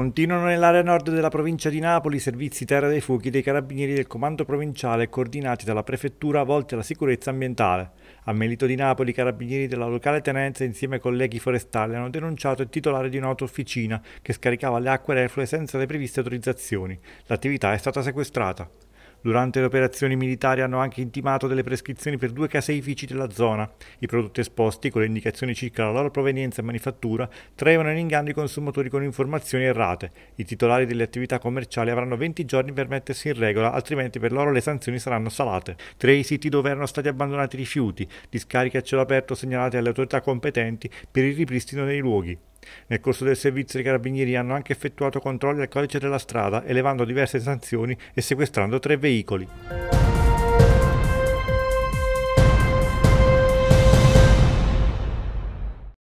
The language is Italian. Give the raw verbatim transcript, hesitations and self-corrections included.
Continuano nell'area nord della provincia di Napoli i servizi terra dei fuochi dei carabinieri del comando provinciale coordinati dalla prefettura volti alla sicurezza ambientale. A Melito di Napoli i carabinieri della locale tenenza insieme ai colleghi forestali hanno denunciato il titolare di un'autofficina che scaricava le acque reflue senza le previste autorizzazioni. L'attività è stata sequestrata. Durante le operazioni militari hanno anche intimato delle prescrizioni per due caseifici della zona. I prodotti esposti, con le indicazioni circa la loro provenienza e manifattura, traevano in inganno i consumatori con informazioni errate. I titolari delle attività commerciali avranno venti giorni per mettersi in regola, altrimenti per loro le sanzioni saranno salate. Tre i siti dove erano stati abbandonati rifiuti, discariche a cielo aperto segnalate alle autorità competenti per il ripristino dei luoghi. Nel corso del servizio i carabinieri hanno anche effettuato controlli al codice della strada, elevando diverse sanzioni e sequestrando tre veicoli.